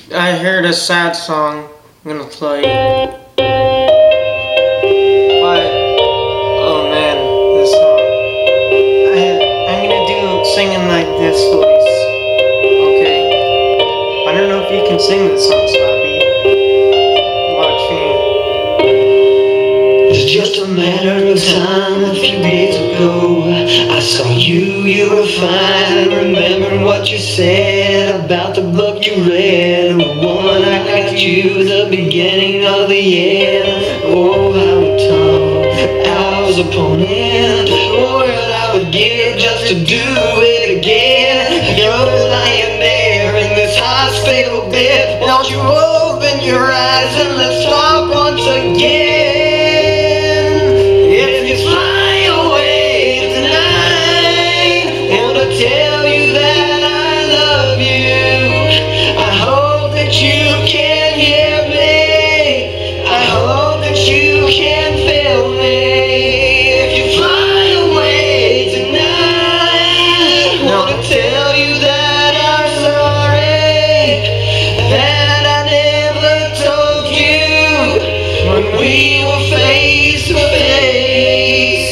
I heard a sad song. I'm gonna play. But oh man, this song. I'm gonna do singing like this voice. Okay. I don't know if you can sing this song, Slappy. Watch me. It's just a matter of time. A few days ago, I saw you were fine. Remembering what you said about the book you read, the one I got you, the beginning of the end. Oh, how we talked, hours upon end. What I would give just to do it again. You're lying there in this hospital bed. Won't you open your eyes and let's talk once again? Tell you that I love you. I hope that you can hear me. I hope that you can feel me. If you fly away tonight, I wanna tell you that I'm sorry that I never told you when we were face to face.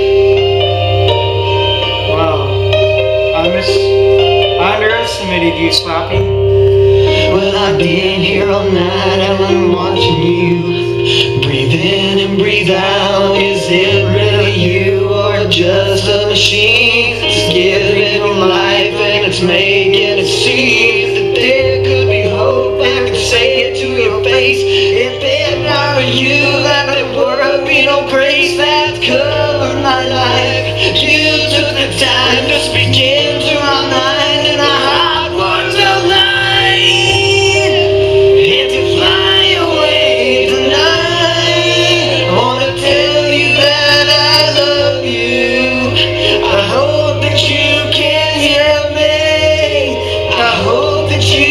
I underestimated you, Slappy. Well, I've been here all night and I'm watching you. Breathe in and breathe out. Is it really you or just a machine? It's giving life and it's making it seem that there could be hope. I could say it to your face. If it were you, that there would be no grace that covered my life. You took the time to speak into my mind and I heart one till night. If you fly away tonight, I wanna tell you that I love you. I hope that you can hear me. I hope that you